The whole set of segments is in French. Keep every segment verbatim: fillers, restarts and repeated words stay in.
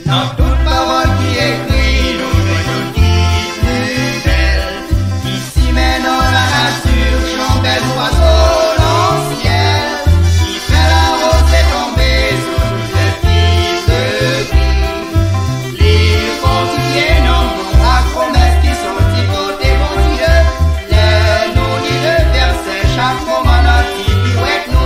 Dans toute parole qui écrit, nous voyons qui plus belle. Ici maintenant la nature chante belle oiseau dans le ciel. Qui fait la rose est tombée sur tous les fils de gris. Les fortifiés n'ont la promesse qui sont dit côté mon Dieu. Les noms ni le verset, chaque moment dans le petit avec nous.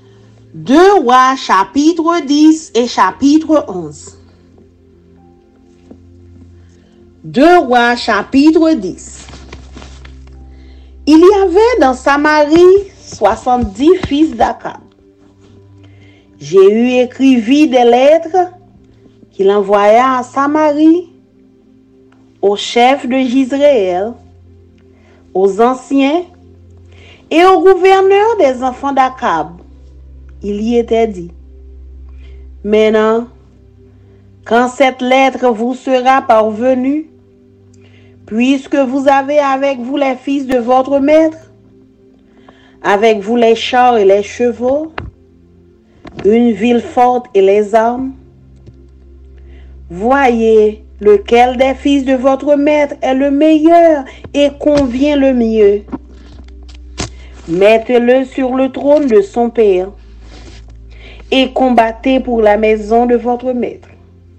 deux Rois chapitre dix et chapitre onze. deux Rois chapitre dix. Il y avait dans Samarie soixante-dix fils d'Akab. Jéhu écrivit des lettres qu'il envoya à Samarie, aux chefs de Jizréel, aux anciens et au gouverneur des enfants d'Akab. Il y était dit: maintenant, quand cette lettre vous sera parvenue, puisque vous avez avec vous les fils de votre maître, avec vous les chars et les chevaux, une ville forte et les armes, voyez lequel des fils de votre maître est le meilleur et convient le mieux. Mettez-le sur le trône de son père et combattez pour la maison de votre maître.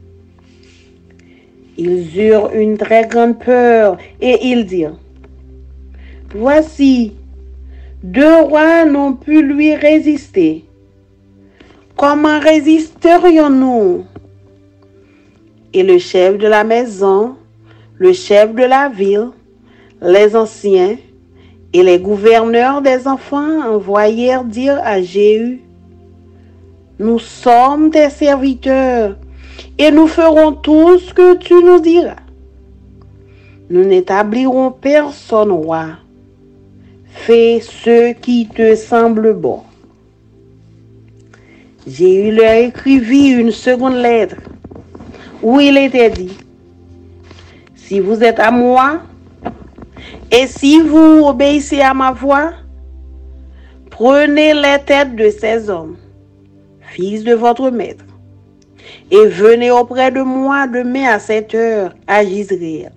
Ils eurent une très grande peur et ils dirent: voici, deux rois n'ont pu lui résister. Comment résisterions-nous? Et le chef de la maison, le chef de la ville, les anciens et les gouverneurs des enfants envoyèrent dire à Jéhu: nous sommes tes serviteurs et nous ferons tout ce que tu nous diras. Nous n'établirons personne roi. Fais ce qui te semble bon. Jéhu leur écrivit une seconde lettre où il était dit: si vous êtes à moi et si vous obéissez à ma voix, prenez les têtes de ces hommes, fils de votre maître, et venez auprès de moi demain à cette heure à Jizréel.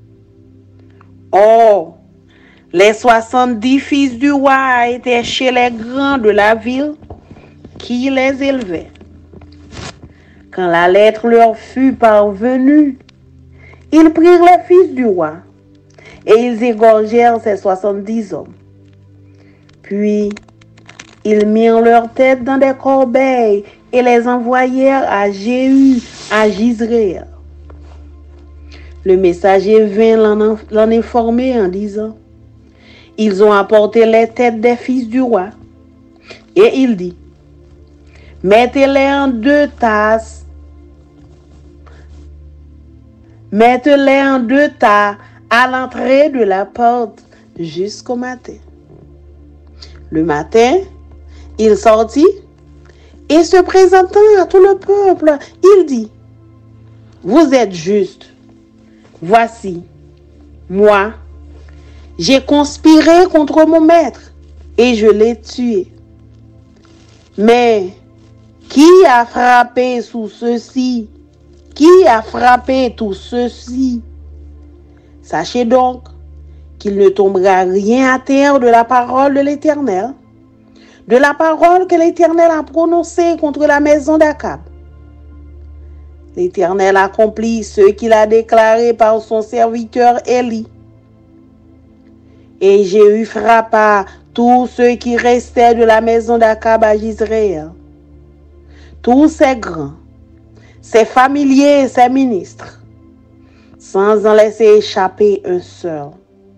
Or, les soixante-dix fils du roi étaient chez les grands de la ville qui les élevaient. Quand la lettre leur fut parvenue, ils prirent les fils du roi et ils égorgèrent ces soixante-dix hommes. Puis, ils mirent leurs têtes dans des corbeilles et les envoyèrent à Jéhu, à Jizréel. Le messager vint l'en informer en disant: ils ont apporté les têtes des fils du roi. Et il dit: mettez-les en deux tasses. Mettez-les en deux tas à l'entrée de la porte jusqu'au matin. Le matin, il sortit et se présentant à tout le peuple, il dit: vous êtes justes. Voici, moi, j'ai conspiré contre mon maître et je l'ai tué. Mais qui a frappé sous ceci? Qui a frappé tout ceci? Sachez donc qu'il ne tombera rien à terre de la parole de l'Éternel, de la parole que l'Éternel a prononcée contre la maison d'Akab. L'Éternel accomplit ce qu'il a déclaré par son serviteur Élie. Et Jéhu frappa tous ceux qui restaient de la maison d'Akab à Jizréel, tous ses grands, ses familiers et ses ministres, sans en laisser échapper un seul.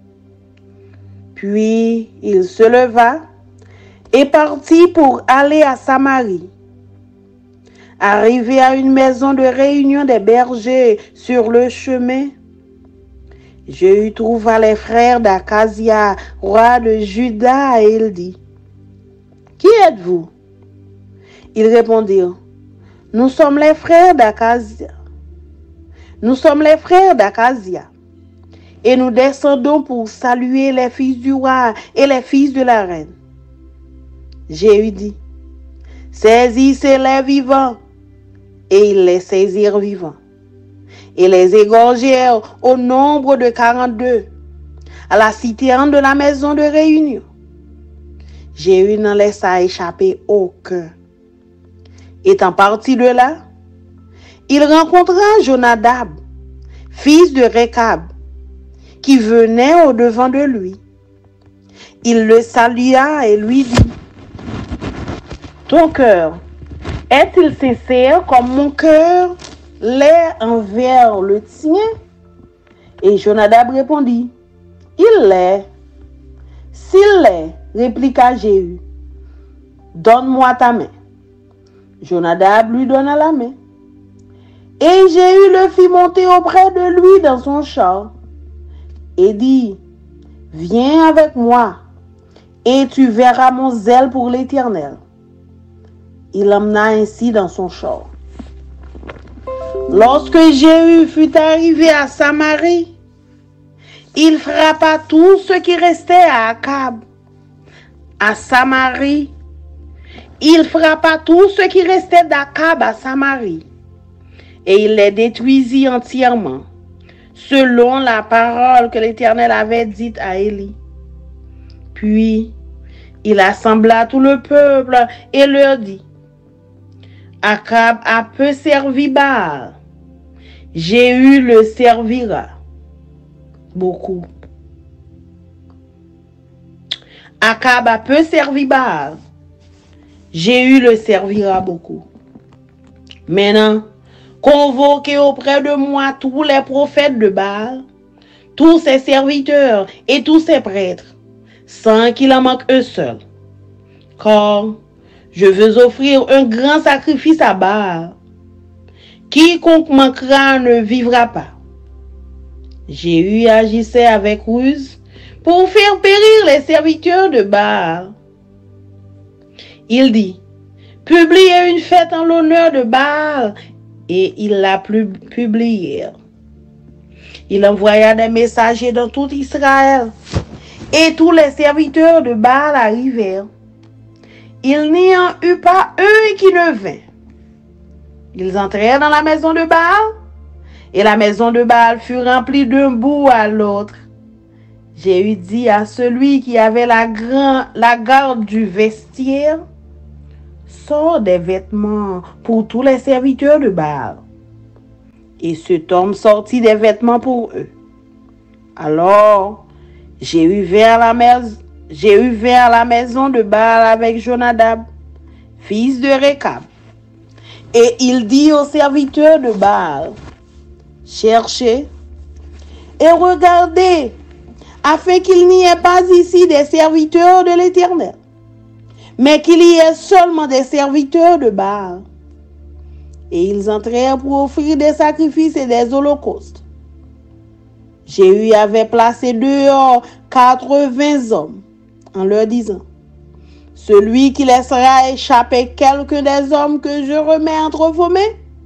Puis il se leva et partit pour aller à Samarie. Arrivé à une maison de réunion des bergers sur le chemin, Jéhu trouva les frères d'Akazia, roi de Juda, et il dit: qui êtes-vous? Ils répondirent: nous sommes les frères d'Akazia. Nous sommes les frères d'Akazia, et nous descendons pour saluer les fils du roi et les fils de la reine. Jéhu dit: saisissez-les vivants. Et ils les saisirent vivants, et les égorgèrent au nombre de quarante-deux, à la citerne de la maison de réunion. Jéhu n'en laissa échapper aucun. Étant parti de là, il rencontra Jonadab, fils de Rekab, qui venait au-devant de lui. Il le salua et lui dit: ton cœur est-il sincère comme mon cœur l'est envers le tien? Et Jonadab répondit, il l'est. S'il l'est, répliqua Jéhu, donne-moi ta main. Jonadab lui donna la main. Et Jéhu le fit monter auprès de lui dans son char et dit, viens avec moi et tu verras mon zèle pour l'Éternel. Il l'emmena ainsi dans son char. Lorsque Jéhu fut arrivé à Samarie, il frappa tout ce qui restait à Akab. À Samarie, il frappa tout ce qui restait d'Akab à Samarie, et il les détruisit entièrement, selon la parole que l'Éternel avait dite à Élie. Puis, il assembla tout le peuple et leur dit, Akab a peu servi Baal, Jéhu le servira beaucoup. Akab a peu servi Baal, Jéhu le servira beaucoup. Maintenant, convoquez auprès de moi tous les prophètes de Baal, tous ses serviteurs et tous ses prêtres, sans qu'il en manque un seul. Car je veux offrir un grand sacrifice à Baal. Quiconque manquera ne vivra pas. Jéhu agissait avec ruse pour faire périr les serviteurs de Baal. Il dit, publiez une fête en l'honneur de Baal, et il la publié. Il envoya des messagers dans tout Israël, et tous les serviteurs de Baal arrivèrent. Il n'y en eut pas un qui ne vint. Ils entrèrent dans la maison de Baal, et la maison de Baal fut remplie d'un bout à l'autre. Jéhu dit à celui qui avait la, grand, la garde du vestiaire, sors des vêtements pour tous les serviteurs de Baal. Et cet homme sortit des vêtements pour eux. Alors, Jéhu vint à la maison, Jéhu vint à la maison de Baal avec Jonadab, fils de Récab. Et il dit aux serviteurs de Baal, cherchez et regardez, afin qu'il n'y ait pas ici des serviteurs de l'Éternel, mais qu'il y ait seulement des serviteurs de Baal. Et ils entrèrent pour offrir des sacrifices et des holocaustes. Jéhu avait placé dehors quatre-vingts hommes, en leur disant, celui qui laissera échapper quelqu'un des hommes que je remets entre vos mains,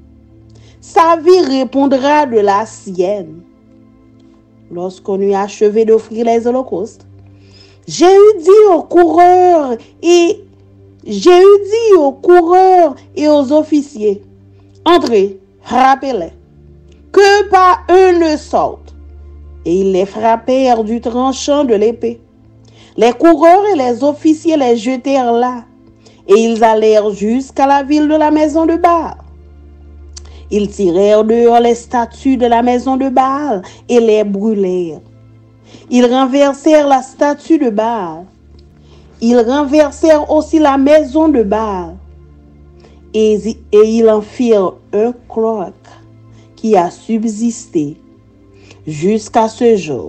sa vie répondra de la sienne. Lorsqu'on eut achevé d'offrir les holocaustes, Jéhu dit aux coureurs et Jéhu dit aux coureurs et aux officiers, entrez, frappez-les, que pas un ne sorte. Et ils les frappèrent du tranchant de l'épée. Les coureurs et les officiers les jetèrent là, et ils allèrent jusqu'à la ville de la maison de Baal. Ils tirèrent dehors les statues de la maison de Baal et les brûlèrent. Ils renversèrent la statue de Baal. Ils renversèrent aussi la maison de Baal. Et, et ils en firent un cloaque qui a subsisté jusqu'à ce jour.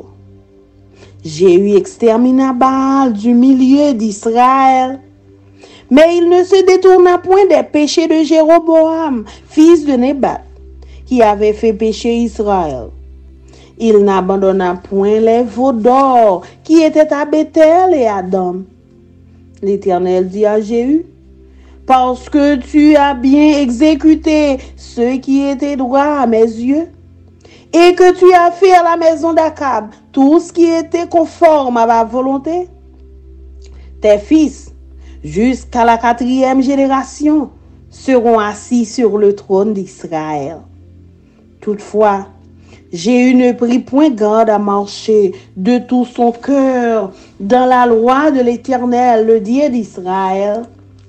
Jéhu extermina Baal du milieu d'Israël, mais il ne se détourna point des péchés de Jéroboam, fils de Nébat, qui avait fait pécher Israël. Il n'abandonna point les veaux d'or qui étaient à Béthel et à Dan. L'Éternel dit à Jéhu, parce que tu as bien exécuté ce qui était droit à mes yeux, et que tu as fait à la maison d'Akab tout ce qui était conforme à ma volonté, tes fils, jusqu'à la quatrième génération, seront assis sur le trône d'Israël. Toutefois, Jéhu ne prit point garde à marcher de tout son cœur dans la loi de l'Éternel, le Dieu d'Israël.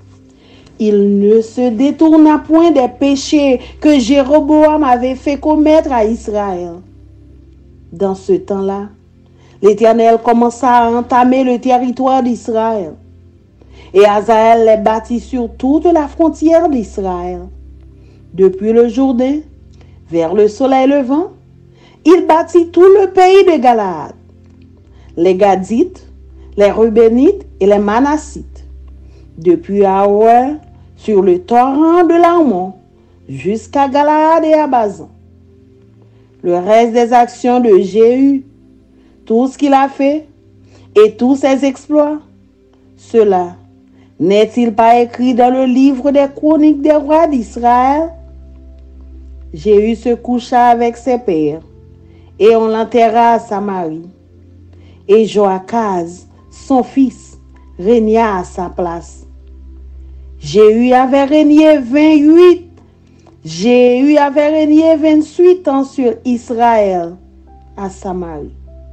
Il ne se détourna point des péchés que Jéroboam avait fait commettre à Israël. Dans ce temps-là, l'Éternel commença à entamer le territoire d'Israël. Et Hazaël les bâtit sur toute la frontière d'Israël, depuis le Jourdain, vers le soleil levant, il bâtit tout le pays de Galaad, les Gadites, les Rubénites et les Manassites, depuis Aroër sur le torrent de l'Arnon jusqu'à Galaad et à Bazan. Le reste des actions de Jéhu, tout ce qu'il a fait et tous ses exploits, cela n'est-il pas écrit dans le livre des chroniques des rois d'Israël? Jéhu se coucha avec ses pères et on l'enterra à Samarie. Et Joachaz, son fils, régna à sa place. Jéhu avait régné vingt-huit Jéhu avait régné vingt-huit ans sur Israël à Samarie.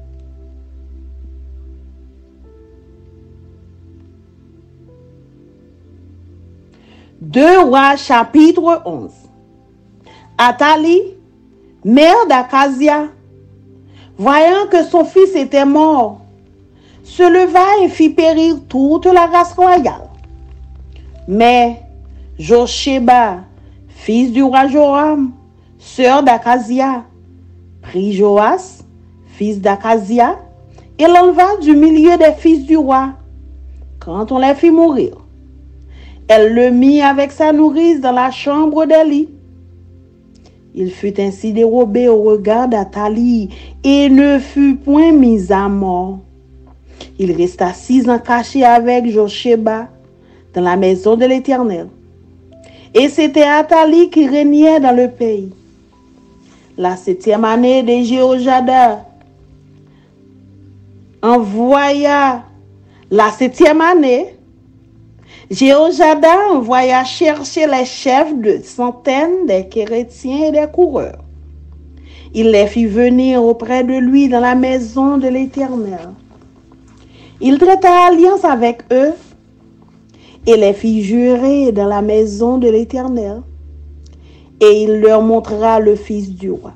Deux Rois chapitre onze. Athalie, mère d'Akazia, voyant que son fils était mort, se leva et fit périr toute la race royale. Mais Josheba, fils du roi Joram, sœur d'Akazia, prit Joas, fils d'Akazia, et l'enleva du milieu des fils du roi, quand on les fit mourir. Elle le mit avec sa nourrice dans la chambre d'Élie. Il fut ainsi dérobé au regard d'Athalie et ne fut point mis à mort. Il resta six ans caché avec Josheba dans la maison de l'Éternel. Et c'était Athalie qui régnait dans le pays. La septième année de Jéhojada envoya la septième année, Jéhojada envoya chercher les chefs de centaines des Kérétiens et des coureurs. Il les fit venir auprès de lui dans la maison de l'Éternel. Il traita alliance avec eux et les fit jurer dans la maison de l'Éternel. Et il leur montra le fils du roi.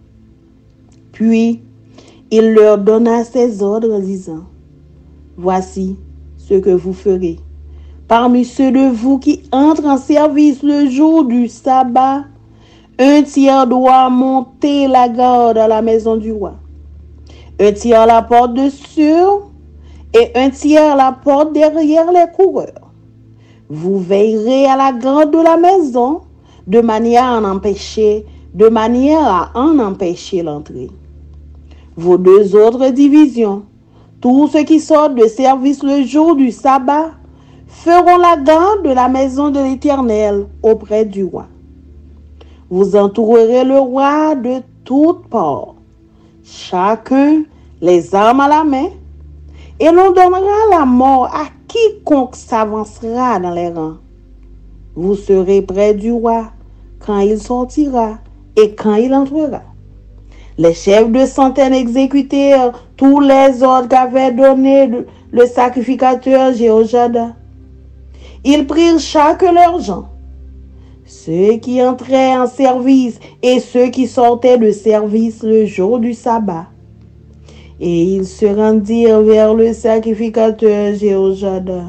Puis, il leur donna ses ordres en disant, « Voici ce que vous ferez. Parmi ceux de vous qui entrent en service le jour du sabbat, un tiers doit monter la garde à la maison du roi, un tiers à la porte de sur et un tiers à la porte derrière les coureurs. Vous veillerez à la garde de la maison de manière à en empêcher, de manière à en empêcher l'entrée. Vos deux autres divisions, tous ceux qui sortent de service le jour du sabbat, feront la garde de la maison de l'Éternel auprès du roi. Vous entourerez le roi de toutes parts, chacun les armes à la main, et l'on donnera la mort à quiconque s'avancera dans les rangs. Vous serez près du roi quand il sortira et quand il entrera. Les chefs de centaines exécutèrent tous les ordres qu'avait donnés le sacrificateur Jéhojada. Ils prirent chacun leur gens, ceux qui entraient en service et ceux qui sortaient de service le jour du sabbat. Et ils se rendirent vers le sacrificateur Jéhojada.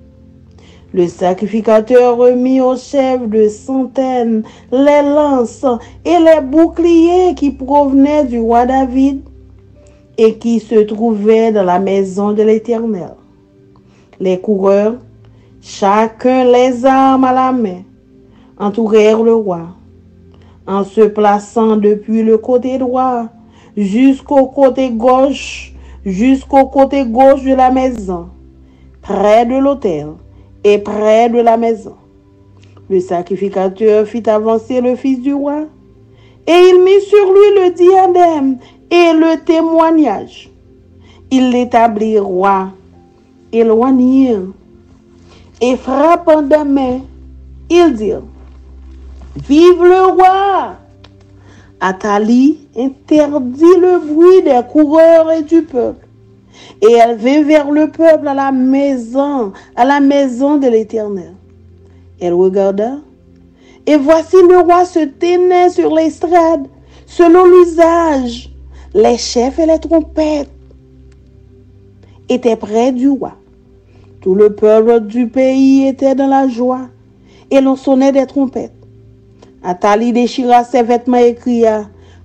Le sacrificateur remit aux chefs de centaines les lances et les boucliers qui provenaient du roi David et qui se trouvaient dans la maison de l'Éternel. Les coureurs, chacun les armes à la main, entourèrent le roi, en se plaçant depuis le côté droit jusqu'au côté gauche, jusqu'au côté gauche de la maison, près de l'autel et près de la maison. Le sacrificateur fit avancer le fils du roi, et il mit sur lui le diadème et le témoignage. Il l'établit roi, éloignirent, et frappant des mains, ils dirent, « Vive le roi !» Athalie interdit le bruit des coureurs et du peuple. Et elle vint vers le peuple à la maison, à la maison de l'Éternel. Elle regarda, et voici le roi se tenait sur l'estrade, selon l'usage. Les chefs et les trompettes étaient près du roi. Tout le peuple du pays était dans la joie, et l'on sonnait des trompettes. Athalie déchira ses vêtements et cria, «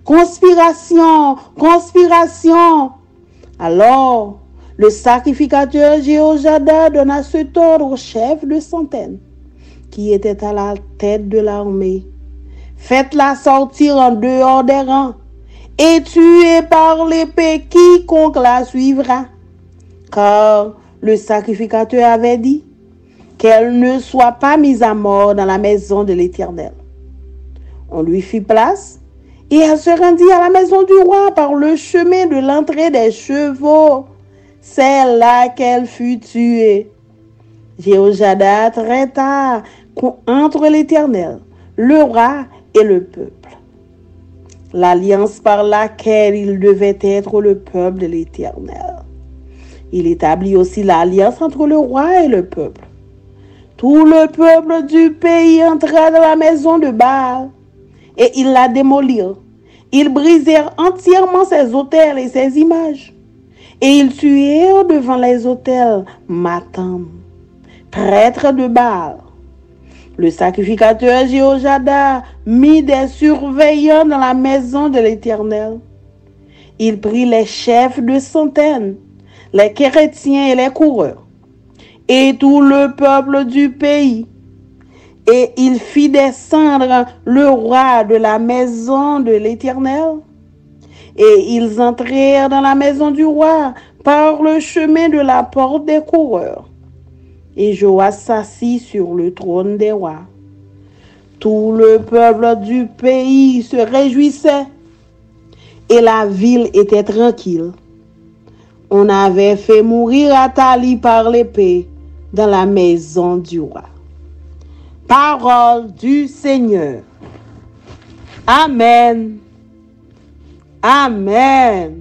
Conspiration, conspiration. Alors, le sacrificateur Jéhojada donna cet ordre au chef de centaine, qui était à la tête de l'armée. Faites-la sortir en dehors des rangs et tuez par l'épée quiconque la suivra. Car le sacrificateur avait dit qu'elle ne soit pas mise à mort dans la maison de l'Éternel. On lui fit place et elle se rendit à la maison du roi par le chemin de l'entrée des chevaux. C'est là qu'elle fut tuée. Jéhojada traita entre l'Éternel, le roi et le peuple. L'alliance par laquelle il devait être le peuple de l'Éternel. Il établit aussi l'alliance entre le roi et le peuple. Tout le peuple du pays entra dans la maison de Baal et ils la démolirent. Ils brisèrent entièrement ses autels et ses images. Et ils tuèrent devant les autels Mattam, prêtre de Baal. Le sacrificateur Jéhojada mit des surveillants dans la maison de l'Éternel. Il prit les chefs de centaines, les chrétiens et les coureurs, et tout le peuple du pays. Et il fit descendre le roi de la maison de l'Éternel. Et ils entrèrent dans la maison du roi par le chemin de la porte des coureurs. Et Joas s'assit sur le trône des rois. Tout le peuple du pays se réjouissait et la ville était tranquille. On avait fait mourir Athalie par l'épée dans la maison du roi. Parole du Seigneur. Amen. Amen.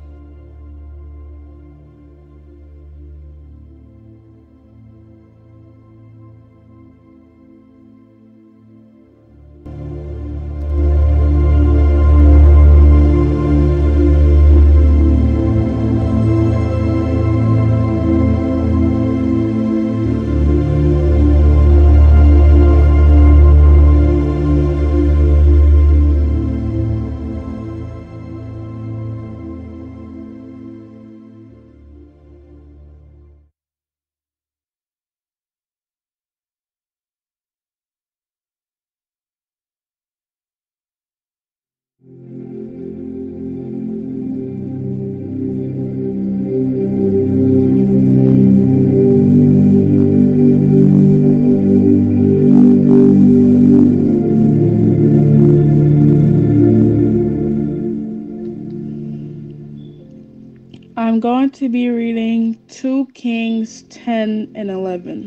I'm going to be reading two Kings ten and eleven.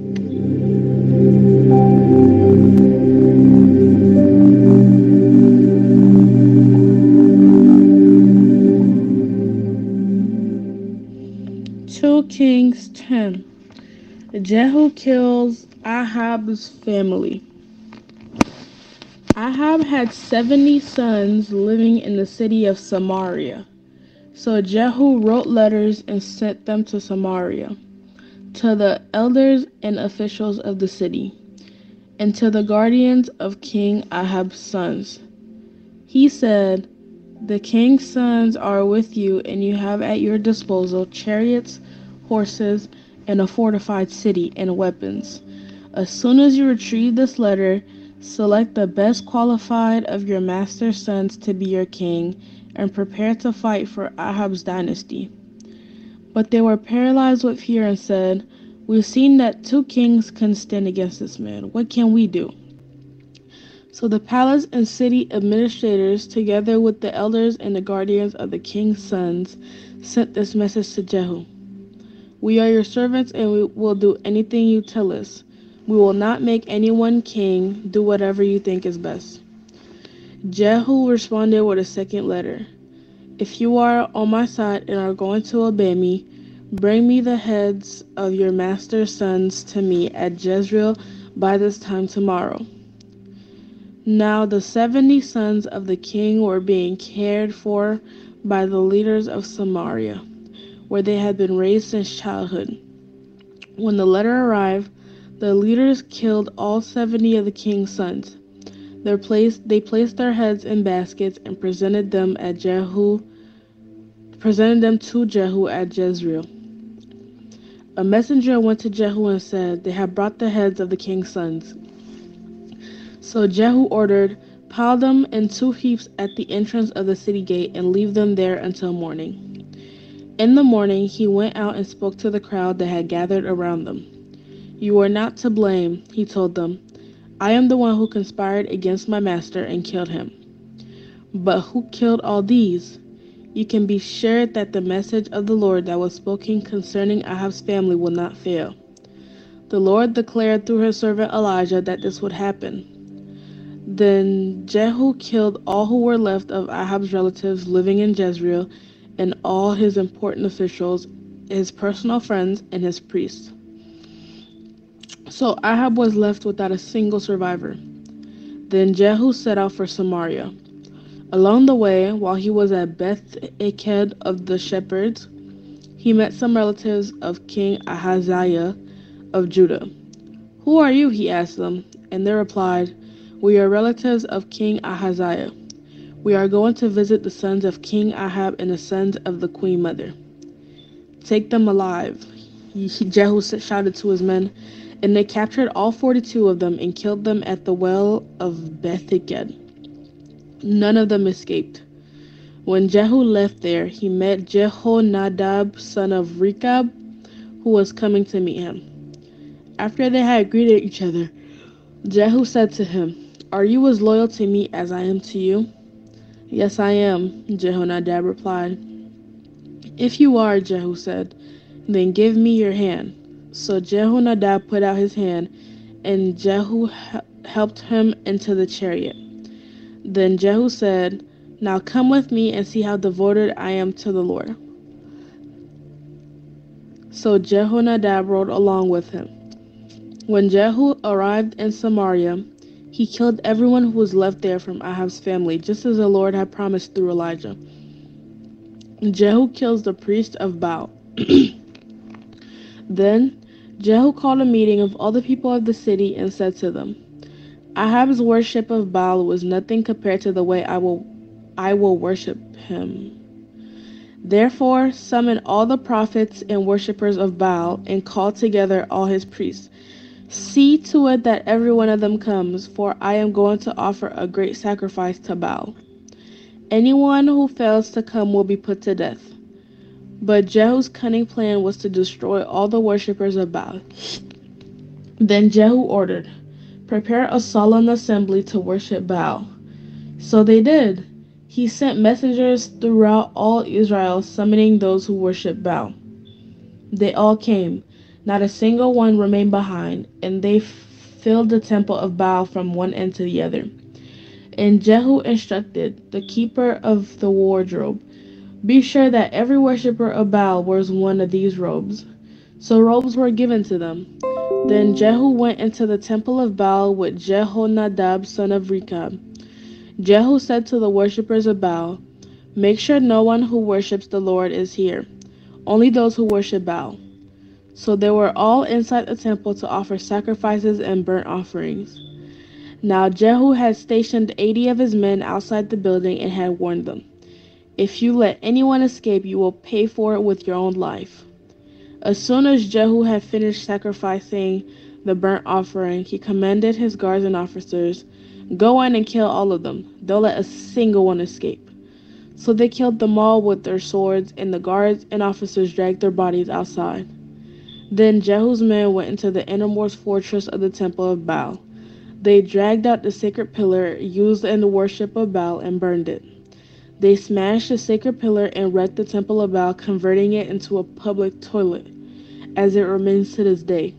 two Kings ten. Jehu kills Ahab's family. Ahab had seventy sons living in the city of Samaria. So Jehu wrote letters and sent them to Samaria, to the elders and officials of the city, and to the guardians of King Ahab's sons. He said, "The king's sons are with you, and you have at your disposal chariots, horses, and a fortified city, and weapons. As soon as you retrieve this letter, select the best qualified of your master's sons to be your king, and prepare to fight for Ahab's dynasty." But they were paralyzed with fear and said, "We've seen that two kings can stand against this man. What can we do?" So the palace and city administrators, together with the elders and the guardians of the king's sons, sent this message to Jehu. "We are your servants, and we will do anything you tell us. We will not make anyone king. Do whatever you think is best." Jehu responded with a second letter. "If you are on my side and are going to obey me, bring me the heads of your master's sons to me at Jezreel by this time tomorrow." Now the seventy sons of the king were being cared for by the leaders of Samaria, where they had been raised since childhood. When the letter arrived, the leaders killed all seventy of the king's sons. They placed, they placed their heads in baskets and presented them at Jehu, presented them to Jehu at Jezreel. A messenger went to Jehu and said, "They have brought the heads of the king's sons." So Jehu ordered, "Pile them in two heaps at the entrance of the city gate and leave them there until morning." In the morning he went out and spoke to the crowd that had gathered around them. "You are not to blame," he told them. "I am the one who conspired against my master and killed him. But who killed all these? You can be sure that the message of the Lord that was spoken concerning Ahab's family will not fail. The Lord declared through his servant Elijah that this would happen." Then Jehu killed all who were left of Ahab's relatives living in Jezreel, and all his important officials, his personal friends, and his priests. So Ahab was left without a single survivor. Then Jehu set out for Samaria. Along the way, while he was at Beth-Eked of the shepherds, he met some relatives of King Ahaziah of Judah. "Who are you?" he asked them, and they replied, "We are relatives of King Ahaziah. We are going to visit the sons of King Ahab and the sons of the queen mother." "Take them alive," Jehu shouted to his men, and they captured all forty-two of them and killed them at the well of Beth-Eked. None of them escaped. When Jehu left there, he met Jehonadab, son of Rechab, who was coming to meet him. After they had greeted each other, Jehu said to him, "Are you as loyal to me as I am to you?" "Yes, I am," Jehonadab replied. "If you are," Jehu said, "then give me your hand." So Jehonadab put out his hand, and Jehu helped him into the chariot. Then Jehu said, "Now come with me and see how devoted I am to the Lord." So Jehonadab rode along with him. When Jehu arrived in Samaria, he killed everyone who was left there from Ahab's family, just as the Lord had promised through Elijah. Jehu kills the priest of Baal. Then Jehu called a meeting of all the people of the city and said to them, "Ahab's worship of Baal was nothing compared to the way I will I will worship him. Therefore summon all the prophets and worshippers of Baal and call together all his priests. See to it that every one of them comes, for I am going to offer a great sacrifice to Baal. Anyone who fails to come will be put to death." But Jehu's cunning plan was to destroy all the worshippers of Baal. Then Jehu ordered, "Prepare a solemn assembly to worship Baal." So they did. He sent messengers throughout all Israel, summoning those who worship Baal. They all came. Not a single one remained behind, and they filled the temple of Baal from one end to the other. And Jehu instructed the keeper of the wardrobe, "Be sure that every worshipper of Baal wears one of these robes." So robes were given to them. Then Jehu went into the temple of Baal with Jehonadab, son of Rechab. Jehu said to the worshippers of Baal, "Make sure no one who worships the Lord is here, only those who worship Baal." So they were all inside the temple to offer sacrifices and burnt offerings. Now Jehu had stationed eighty of his men outside the building and had warned them, "If you let anyone escape, you will pay for it with your own life." As soon as Jehu had finished sacrificing the burnt offering, he commanded his guards and officers, "Go in and kill all of them. Don't let a single one escape." So they killed them all with their swords, and the guards and officers dragged their bodies outside. Then Jehu's men went into the innermost fortress of the temple of Baal. They dragged out the sacred pillar used in the worship of Baal and burned it. They smashed the sacred pillar and wrecked the temple of Baal, converting it into a public toilet, as it remains to this day.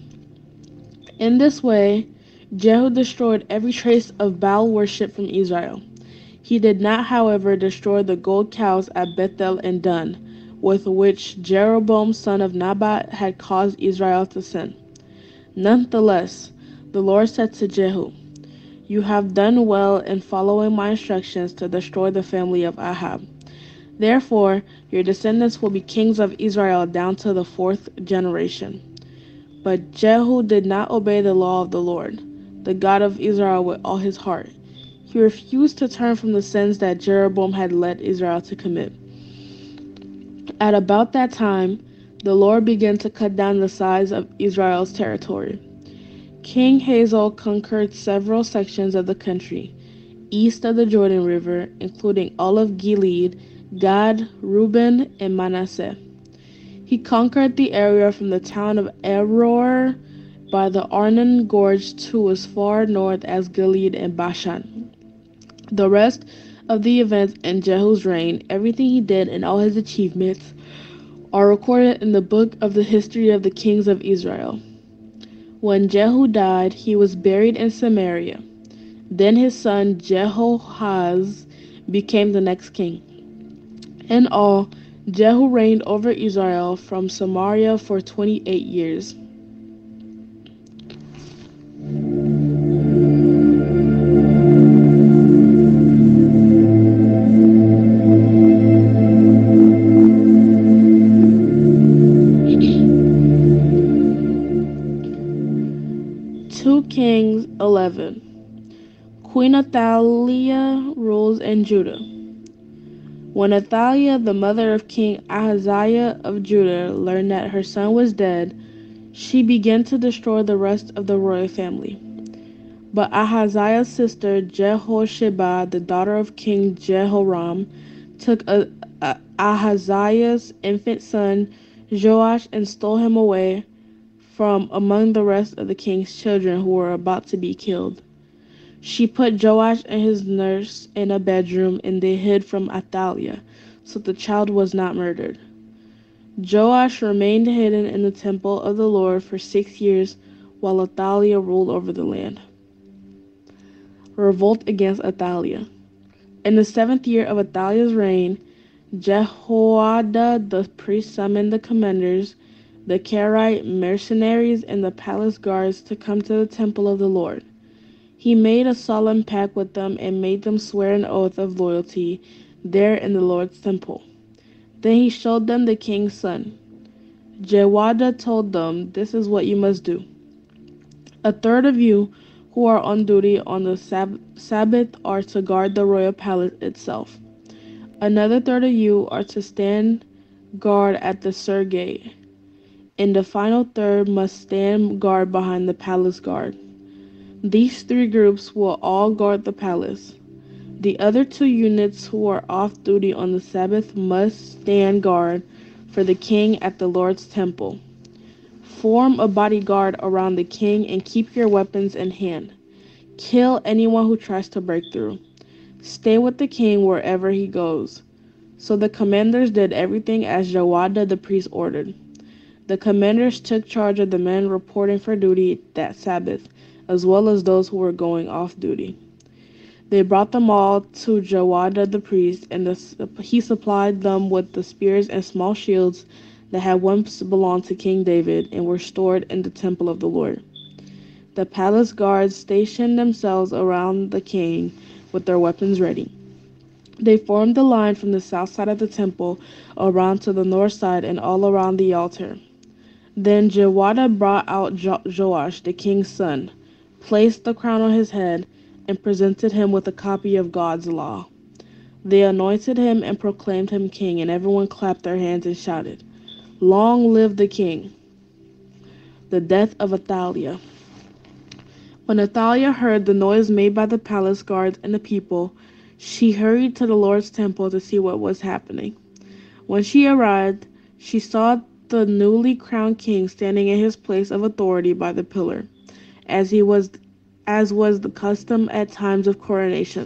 In this way, Jehu destroyed every trace of Baal worship from Israel. He did not, however, destroy the gold cows at Bethel and Dan, with which Jeroboam son of Nebat had caused Israel to sin. Nonetheless, the Lord said to Jehu, "You have done well in following my instructions to destroy the family of Ahab. Therefore, your descendants will be kings of Israel down to the fourth generation." But Jehu did not obey the law of the Lord. the God of Israel, with all his heart. He refused to turn from the sins that Jeroboam had led Israel to commit. At about that time, the Lord began to cut down the size of Israel's territory. King Hazael conquered several sections of the country east of the Jordan River, including all of Gilead, Gad, Reuben, and Manasseh. He conquered the area from the town of Aroer by the Arnon Gorge to as far north as Gilead and Bashan. The rest of the events in Jehu's reign, everything he did and all his achievements, are recorded in the book of the history of the kings of Israel. When Jehu died, he was buried in Samaria. Then his son Jehoahaz became the next king. In all, Jehu reigned over Israel from Samaria for twenty-eight years. Second Kings eleven. Queen Athaliah rules in Judah. When Athaliah, the mother of King Ahaziah of Judah, learned that her son was dead, she began to destroy the rest of the royal family. But Ahaziah's sister Jehosheba, the daughter of King Jehoram, took a, a, Ahaziah's infant son Joash and stole him away from among the rest of the king's children who were about to be killed. She put Joash and his nurse in a bedroom, and they hid from Athaliah, so the child was not murdered. Joash remained hidden in the temple of the Lord for six years, while Athaliah ruled over the land. Revolt against Athaliah. In the seventh year of Athaliah's reign, Jehoiada the priest summoned the commanders, the Karaite mercenaries, and the palace guards to come to the temple of the Lord. He made a solemn pact with them and made them swear an oath of loyalty there in the Lord's temple. Then he showed them the king's son. Jehoiada told them, "This is what you must do. A third of you who are on duty on the sab- Sabbath are to guard the royal palace itself. Another third of you are to stand guard at the Sur Gate, and the final third must stand guard behind the palace guard. These three groups will all guard the palace. The other two units who are off duty on the Sabbath must stand guard for the king at the Lord's temple. Form a bodyguard around the king and keep your weapons in hand. Kill anyone who tries to break through. Stay with the king wherever he goes." So the commanders did everything as Jehoiada the priest ordered. The commanders took charge of the men reporting for duty that Sabbath, as well as those who were going off duty. They brought them all to Jehoiada the priest, and the, he supplied them with the spears and small shields that had once belonged to King David and were stored in the temple of the Lord. The palace guards stationed themselves around the king with their weapons ready. They formed the line from the south side of the temple around to the north side and all around the altar. Then Jehoiada brought out jo- Joash, the king's son, placed the crown on his head, and presented him with a copy of God's law. They anointed him and proclaimed him king, and everyone clapped their hands and shouted, "Long live the king!" The death of Athaliah. When Athaliah heard the noise made by the palace guards and the people, she hurried to the Lord's temple to see what was happening. When she arrived, she saw the newly crowned king standing in his place of authority by the pillar, as he was as was the custom at times of coronation.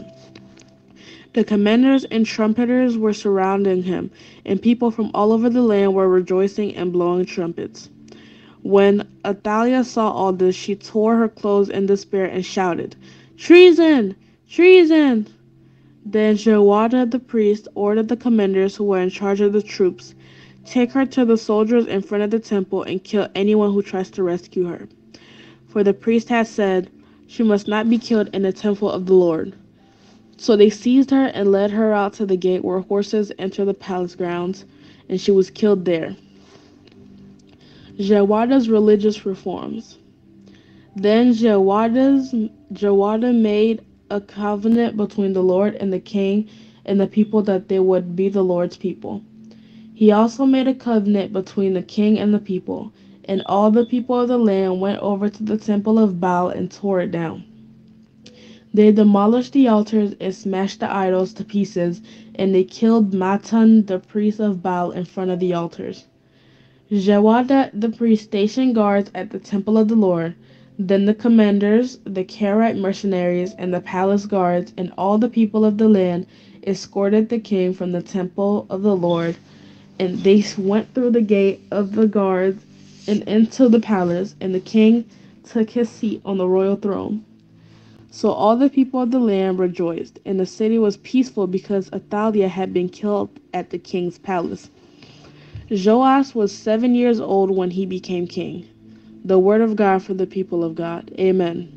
The commanders and trumpeters were surrounding him, and people from all over the land were rejoicing and blowing trumpets. When Athaliah saw all this, she tore her clothes in despair and shouted, "Treason! Treason!" Then Jehoiada the priest ordered the commanders who were in charge of the troops, "Take her to the soldiers in front of the temple and kill anyone who tries to rescue her." For the priest had said, "She must not be killed in the temple of the Lord." So they seized her and led her out to the gate where horses enter the palace grounds, and she was killed there. Jehoiada's religious reforms. Then Jehoiada's, Jehoiada made a covenant between the Lord and the king and the people that they would be the Lord's people. He also made a covenant between the king and the people, and all the people of the land went over to the temple of Baal and tore it down. They demolished the altars and smashed the idols to pieces, and they killed Mattan, the priest of Baal, in front of the altars. Jehoiada the priest stationed guards at the temple of the Lord. Then the commanders, the Karaite mercenaries, and the palace guards, and all the people of the land escorted the king from the temple of the Lord, and they went through the gate of the guards and into the palace, and the king took his seat on the royal throne. So all the people of the land rejoiced, and the city was peaceful because Athaliah had been killed at the king's palace. Joash was seven years old when he became king. The word of God for the people of God. Amen.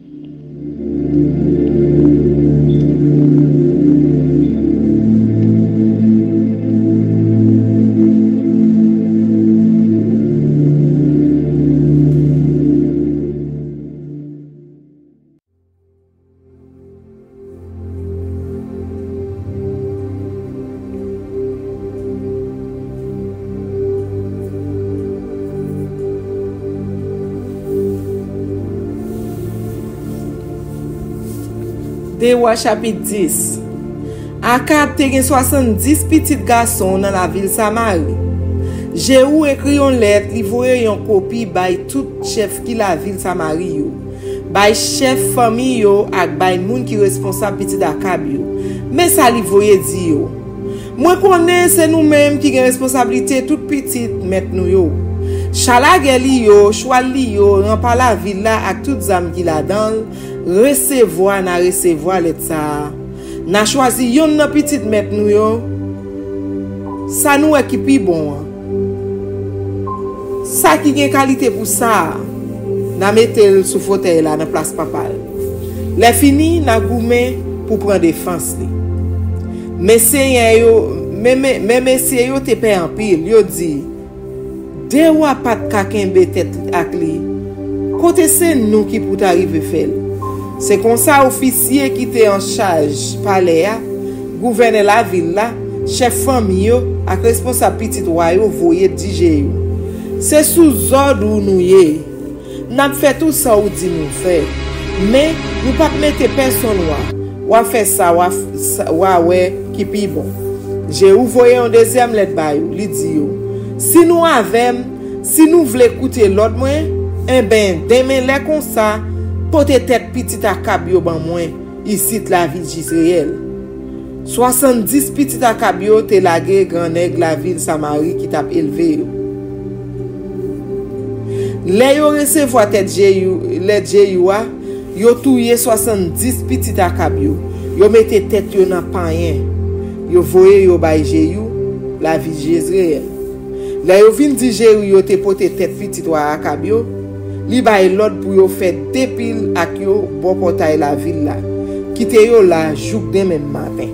Dewa chapitre dix. Akab te gen soixante-dix petits garçons dans la ville Samarie. Jéhu écrit une lettre, li voye yon copie bay tout chef qui la ville Samarie yo. Bay chef famille yo ak bay moun ki responsable petit Akab yo. Mais ça li voye di yo. Moi connais c'est nous mêmes qui gen responsabilité tout petit mettre nous yo. Chalage li yo, choual li yo, rempart la ville la ak tout zam ki la dan. Recevoir na recevoir let ça na choisi yon nan petite met nou yo ça nous équipe bon ça qui gen qualité pour ça na mettel sous fauteuil là dans place papa les fini na goumé pour prendre défense li messieurs yo même même messieurs yo te pè en pile yo dit de wa pat ka kembe tête ak li côté c'est nous qui pour arriver faire. C'est comme ça officier qui était en charge palais, gouverneur la ville là, chef famille ak responsable petit roi yo voye dije yo. C'est sous ordre nous yé. N'a fait tout ça ou dit nous faire. Mais nous pas mettre personne ou ou faire ça ou ouais qui pi bon. J'ai envoyé un deuxième lettre ba yo, li di yo. Si nous avem, si nous voulons écouter l'autre moins, eh ben demain là comme ça pote tête petit Akab yo ban moins ici la ville d'Israël. soixante-dix petit Akab yo te lage grand nèg la ville Samarie qui t'a élevé yo. Le yo recevoir tête Jéhu, les Jéhu yo touye soixante-dix petit Akab yo. Yo mette tête yo nan payen. Yo voye yo bay Jéhu la ville d'Israël. Le yo vinn di Jéhu yo te pote tête petit roi Akab yo. Li bay l'ordre pour yo fait dépil ak yo bon portail la ville là. Kite yo la jouk demain matin.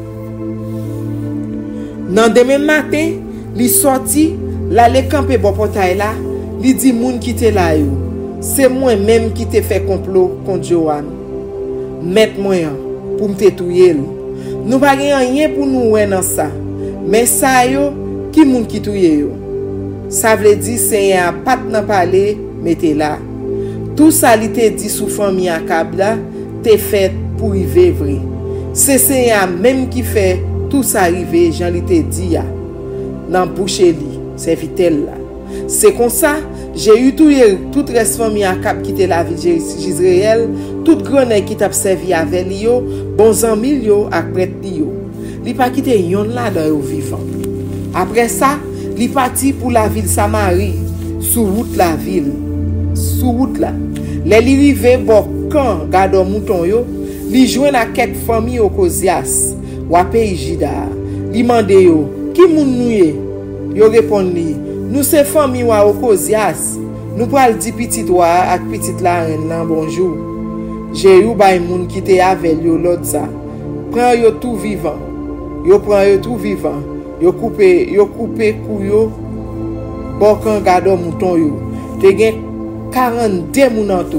Nan demain matin, li sorti, la le camper bon portail là, li di moun kite la yo. C'est moi même qui te fait complot contre Joanne. Met moi pour m'te touyer. Nous pa gen rien pour nous wè nan ça. Mais ça yo, qui moun ki touye yo. Ça veut dire c'est un pat nan parler, mettez là. Tout ça li te dit sous famille Akab la, te fait pour rive vrai. C'est ça même qui fait tout ça arriver, Jean li te dit ya. Nan bouche li, servitel là. C'est comme ça, j'ai eu tout tout reste famille Akab qui te la vie d'Israël, tout grand qui t'a servi avec li yo, bons amis yo ak prêtre li yo. Li pa kite yon là dans yo vivant. Après ça, li parti pour la ville Samarie, sous route la ville. Sous route là. Les li rive bon quand gado mouton yo, li joine à quelques familles au Kozias, ou à pays Jida. Li mande yo, qui moun nou ye? Yo répond li, nous c'est famille wa au Kozias. Nous pral di petit roi ak petit la reine nan bonjour. J'ai eu bay moun qui te avec yo l'autre ça. Prend yo tout vivant. Yo prend yo tout vivant. Yo coupe yo coupe kou yo. Bon quand gado mouton yo. Te gen quarante-deux moun an tou.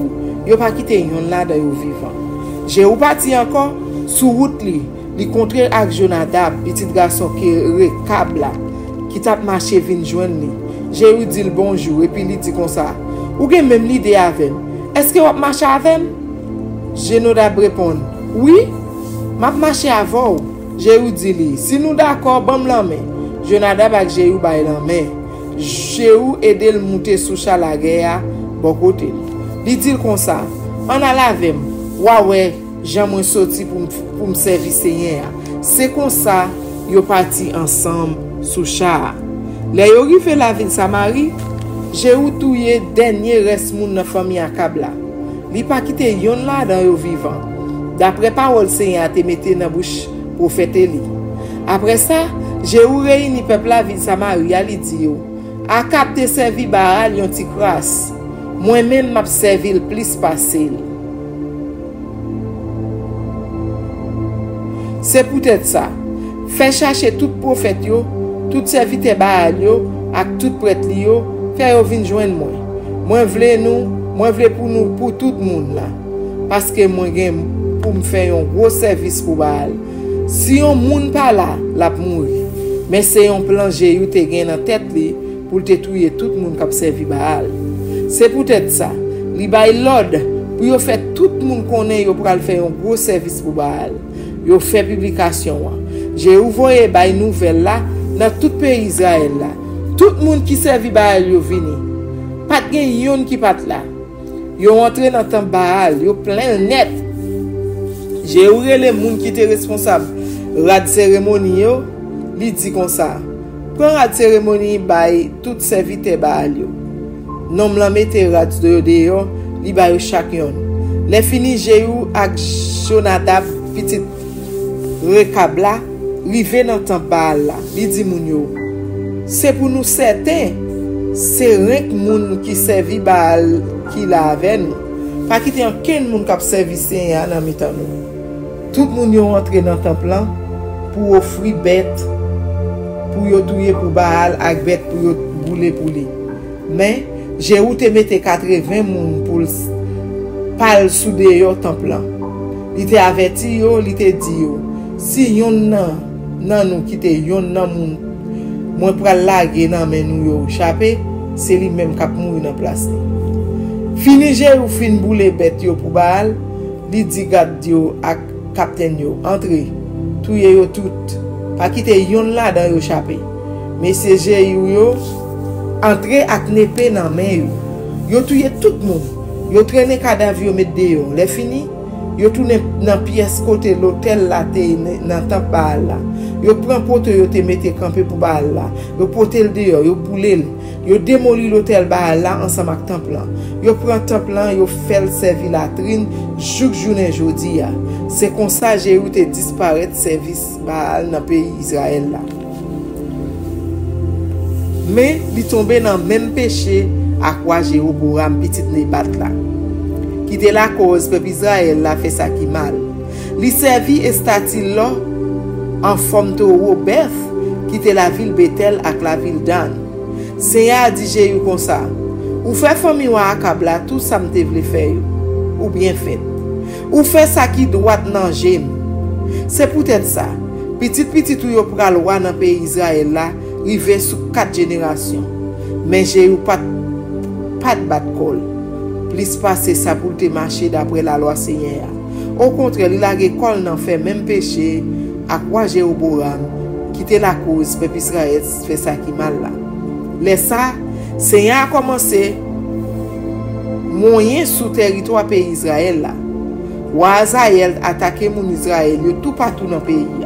yo pas quitté yon là dans yo vivant. Jéhu parti encore sous route li, li contre ak Jonadab, petit garçon qui Rekab là, qui t'a marché vinn joindre li. Jéhu dit le bonjour et puis il dit comme ça. Ou gen même l'idée avec. Est-ce que vous marchez avec? Jonadab répond, oui, m'a marché avant. Jéhu dit li, si nous d'accord, bon la main. Jonadab ak Jéhu bay la main. Jéhu aide le monter sous chalagaya bon côté. Li dit comme ça, on a lavé. Ouais ouais, j'aimerais sorti pour pour me servir Seigneur. C'est comme ça, yo parti ensemble sous char. Les yo rive la ville Samarie, Jéhu touye dernier reste moun nan famille Akab la. Li pa kite yon la dans yo vivant. D'après parole Seigneur te mette dans bouche prophète li. Après ça, Jéhu réuni peuple la ville Samarie, li dit yo, Akab te servi Baal yon ti crasse. Moi-même m'a servi le plus passé. C'est peut-être ça. Fait chercher tout prophète yo, tout serviteur Baal yo, ak tout prêtre yo, fait yo vinn joindre moi. Moi vle nous, moi vle pour nous pour tout le monde là. Parce que moi gen pour me faire un gros service pour Baal. Si on moun pas là, la mourir. Mais c'est un plan Jéhu te gen dans tête li pour te tuer tout le monde qui servi Baal. C'est peut-être ça. Li bay l'ordre pour yo faire tout le monde connaît yo pour faire un gros service pour Baal. Yo fait publication. Jéhu voye bay nouvelle là dans tout pays Israël là. Tout le monde qui servi Baal yo vini. Pas gen yon qui pat là. Yo entré dans temps Baal, yo plein net. Jéhu le monde qui était responsable rad cérémonie yo, li dit comme ça. Quand rad cérémonie bay tout serviteur Baal yo. Nom la mette rad de yo, li bay chaque yon. Les fini Jéhu ak Jonadab petit Rekab la, rive dans temps Baal la. Li dit moun yo, c'est pour nous certains, c'est rien que moun qui servi Baal qui la avec nous. Pas qu'il y ait aucun moun qui servi Seigneur dans mitan nous. Tout moun yo rentré dans temple là pour offrir bête, pour yo touyer pour Baal ak bête pour yo bouler pour lui. Mais Jéhu te mette quatre-vingts moun pour parler sous de yo temple là. Il te averti yo, il te dit yo, si yon nan nan nous quitter yon nan moun moi pral laguer nan men nou yo chapé, c'est lui même k'ap mouri dans place li. Fini Jéhu fin boule bête yo pour Baal, li di gad yo ak capitaine yo, entre touye yo tout, pas quitter yon là dans yo chapé. Mais c'est Jéhu yo entre ak nepe nan men yo. Yo touye tout moun. Yo traîné cadavre yo met de yo. Les fini yo tourne dans pièce côté l'hôtel là te dans temple Baal là. Yo prend pote yo te mette camper pour Baal là. Yo pote le dehors, yo boule. Yo démoli l'hôtel Baal là ensemble avec temple là. Yo prend temple là, yo fait servir latrine jour journée jodi a. C'est comme ça Jéhu te disparaître service Baal dans pays Israël là. Mais li tombé dans même péché à quoi Jéroboam petit Nébat là. Qui était la cause peuple Israël la fait ça qui mal. Li servi estatil là en forme de Robert qui était la ville Bethel avec la ville Dan. Seigneur a dit Jéhu comme ça. Ou fait famille wa Akab là tout ça m'te vle faire ou bien fait. Ou fait ça qui droit nan j'aime. C'est peut-être ça. Petit petit tout yo pral roi dans pays Israël là, rivé sous quatre générations. Mais Jéhu pas pas de bat col. Plus passer ça pour te marcher d'après la loi Seigneur. Au contraire, il a l'école n'en fait même péché à quoi Jéroboam quitter la cause peuple Israël fait ça qui mal là. Les ça, Seigneur a commencé moyen sous territoire pays Israël là. Wazaël attaquer mon Israël tout partout dans le pays là.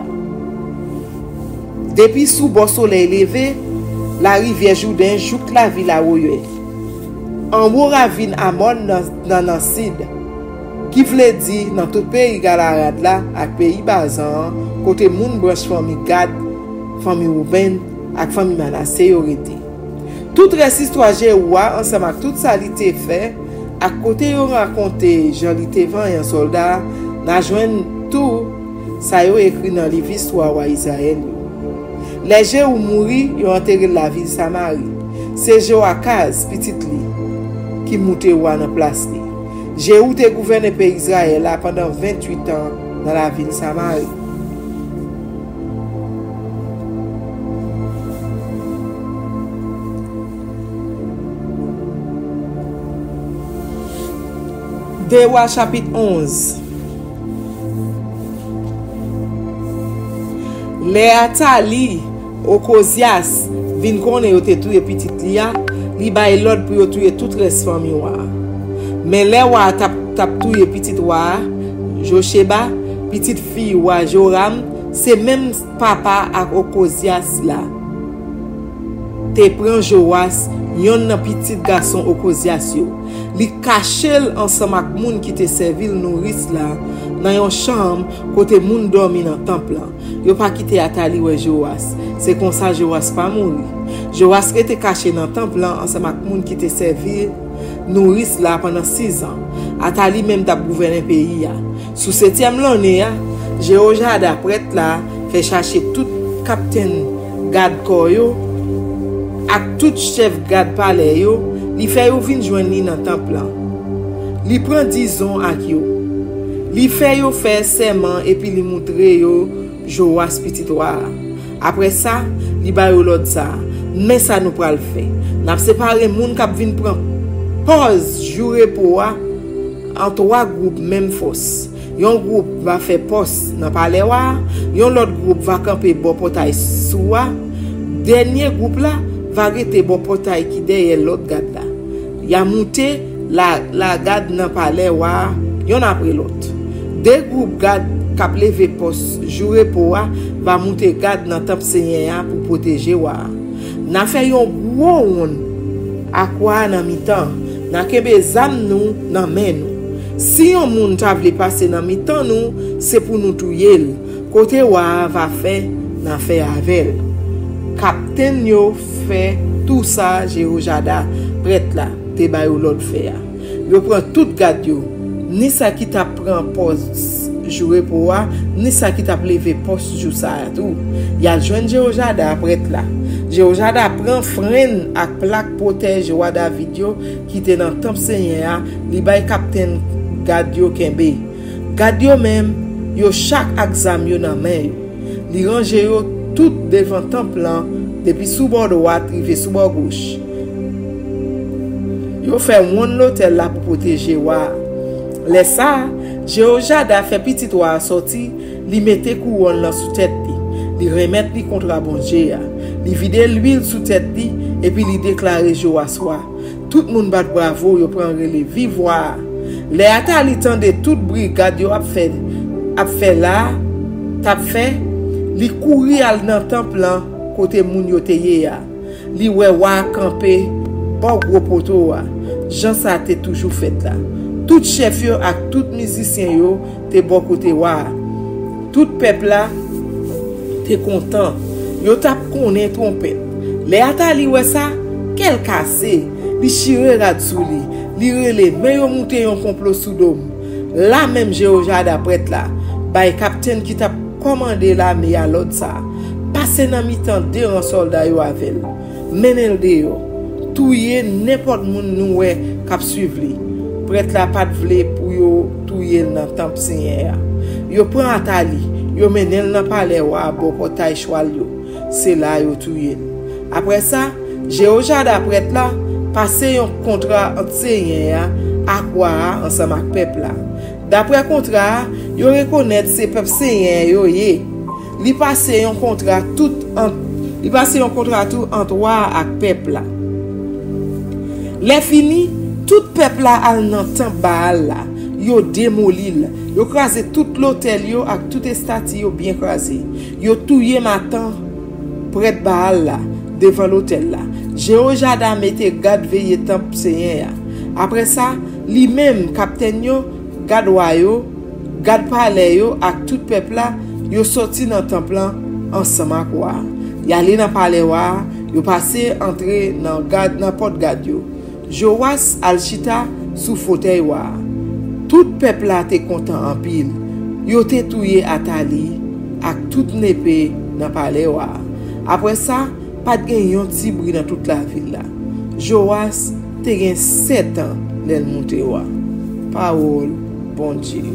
Depuis sous bon soleil levé, la rivière Jourdain joue la ville à Oye. En haut ravine Amon dans dans sud qui veut dire dans tout pays Galarad là avec pays Bazan côté moun branche famille Gad famille Ruben avec famille Manassé yorité toute reste histoire Jéhu ensemble avec tout ça li te fait à côté yo raconté Jean li te vend un soldat n'a joindre tout ça yo écrit dans livre histoire wa Israël. Les Jéhu mouri yo enterré la ville Samarie. C'est Joachaz petit li qui monte wa dans place li. Jéhu te gouverné pays Israël là pendant vingt-huit ans dans la ville Samarie. Deux Rois chapitre onze. Les Atali, Okosias, vin konnen yo te touye petit liya, li bay l'ordre pour yo touye toute les famille wa. Mais les wa tap tap touye petit wa, Josheba, petite fille wa Joram, c'est même papa ak Okosias là. Te prend Joas, yon nan petit garçon Okosias yo. Li kachel ensemble ak moun qui te servil nourrice là dans yon chambre côté moun dormi dans temple là. Yo pas quitté Atali ou Joas. C'est comme ça Joas pas mouri. Joas était caché dans temple là ensemble ak moun qui te servil nourrice là pendant six ans. Atali même t'a gouverné pays là. Sous septième l'année, Jéhojada prêtre là fait chercher tout capitaine garde corps yo ak tout chef garde palais yo. Li fait yo vinn joindre ni dans temple là. Li prend dison ak yo. Li fait yo faire serment et puis li montre yo Joas petit roi. Après ça, li ba yo l'autre ça. Mais ça nous pral faire. N'a séparé moun k'ap vinn prend pause jour repos en trois groupes même force. Yon groupe va faire poste dans palais wa, yon l'autre groupe va camper bon portail sou wa. Dernier groupe là va rester bon portail qui derrière l'autre garde là. Y a monté la la garde dans palais wa, yon après l'autre. Deux groupes garde k'ap lever poste jour repos va monter garde dans temple Seigneur pour protéger wa. N'a fait yon gros monde à quoi dans mi-temps, n'a kebe zam nou nan men nou. Si yon moun ta vle passer dans mi-temps nous, c'est pour nous touyer. Côté wa va faire nan fait avec. Capitaine yo fait tout ça Jéhojada prêtre là te bay ou l'autre faire. Yo prend tout garde yo. Ni ça qui t'a prend poste jouer pour wa, ni ça qui t'a levé poste jou ça tout. Y a joindre Jéhojada prêtre là. Jéhojada prend frein ak plaque protège roi David yo qui était dans temple Seigneur, li bay capitaine garde yo kembe. Garde yo même yo chaque exam yo nan main yo. Li range yo tout devant temple là depuis sous bord droite rive sous bord gauche. Yo fait one l'hôtel là pour protéger wa. Les ça, Jéhojada fait petit roi sorti, li mette couronne là sous tête li. Li remettre li contre bon Dieu. Li vide l'huile sous tête li et puis li déclarer Joas wa. Tout monde bat bravo, yo prend relais vivre. Les Atali tande toute brigade yo ap fait ap fait là, t'a fait li courir al dans temple là côté moun yo te ya. Li wè wa camper bon gros poteau wa. Jean ça te toujours fait là. Tout chef yo ak tout musicien yo te bon côté wa. Tout peuple là te content. Yo tap konnen trompette. Les Atali wè ça, quel cassé, li chire radsou li, li rele, mais yo monte yon complot sous dôme. Là même Jéhojada prêtre là, bay capitaine qui t'a commandé l'armée à l'autre ça. Passé dans mi-temps deux en soldat yo avec. Menel de yo. Touye n'importe moun nou wè k'ap suivre li. Prêtre là pas vle pour yo touye dans temple Seigneur. Yo prend Atali, yo menel dans palais wa bo portail chwal yo. C'est là yo touye. Après ça, Jéhojada prêtre là passé un contrat entre Seigneur ak wa ensemble ak peuple là. D'après contrat, yo reconnaître ces peuple Seigneur yo yé. Li passé un contrat tout entre li passé un contrat tout entre wa ak peuple là. Les fini, tout peuple là al nan temple Baal là. Yo démoli, yo crasé tout l'hôtel yo ak tout estati yo bien crasé. Yo touye matin prêtre Baal là devant l'hôtel là. Jéhojada mette garde veille temple Seigneur. Après ça, lui même capitaine yo, garde roi yo, garde palais yo ak tout peuple là, yo sorti dans temple là ensemble ak wa. Y allé dans palais wa, yo passé entrer dans garde dans porte garde yo. Joas al chita sous fauteuil wa. Tout peuple là te content en pile. Yo te touye Atali ak tout n'épée dans palais wa. Après ça, pas de gen yon ti bri dans toute la ville là. Joas te gen sept ans l'el monte wa. Parole, bon Dieu.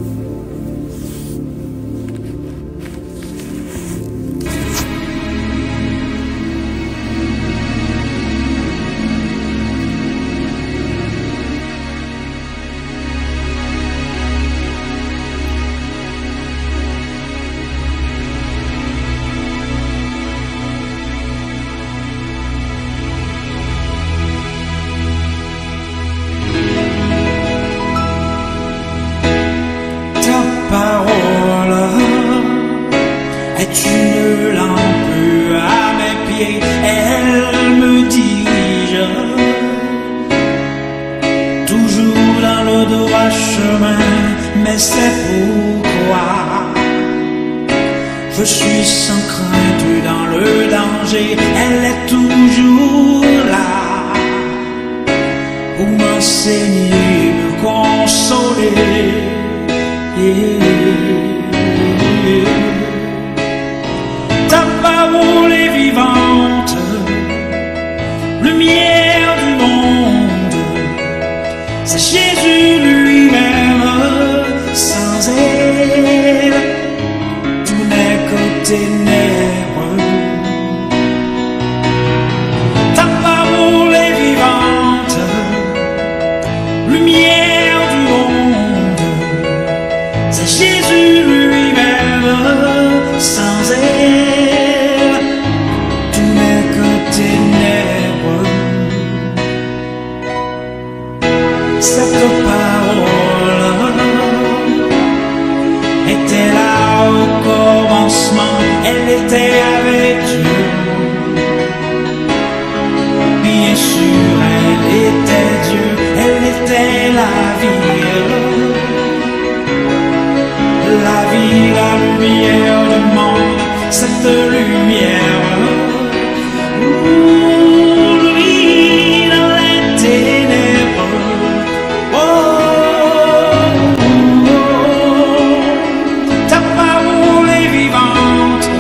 Parole est une lampe à mes pieds, elle me dirige toujours dans le droit chemin, mais c'est pourquoi je suis sans crainte dans le danger, elle est toujours là pour m'enseigner, me consoler. Ta parole est vivante, lumière du monde, c'est Jésus lui-même, sans elle, tout n'est que ténèbres. Ta parole est vivante, lumière du monde, Jésus lui-même, sans elle, tout n'est que ténèbres. Cette parole était là au commencement, elle était avec Dieu. Bien sûr, elle était Dieu, elle était la vie. La vie, la lumière du monde, cette lumière, où lui dans les ténèbres, oh, oh, oh, ta parole est vivante,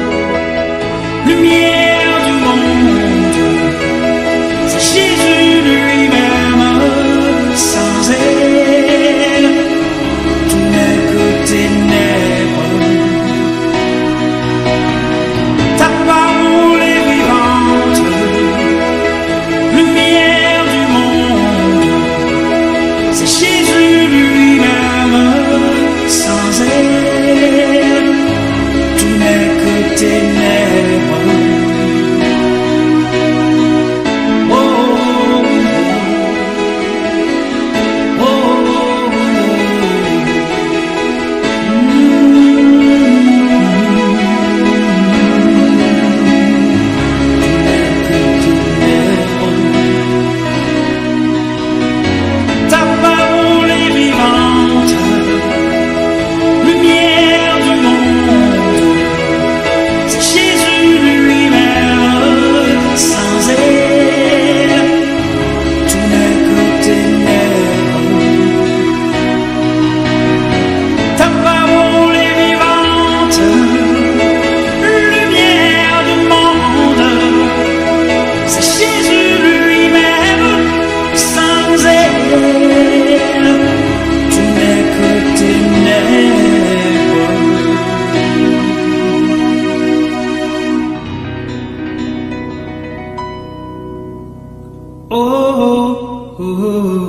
lumière du monde, c'est Jésus lui-même, sans elle, tout n'est que ténèbres. Ta parole est vivante, lumière du monde, c'est Jésus lui-même, sans elle, tout n'est que ténèbres. Oh, oh, oh, oh, ta parole est vivante, lumière du monde, c'est Jésus lui-même, sans elle, tout n'est que ténèbres. Ta parole est vivante, lumière du monde, c'est Jésus lui-même, sans elle, tout n'est que ténèbres. Oh, oh, oh.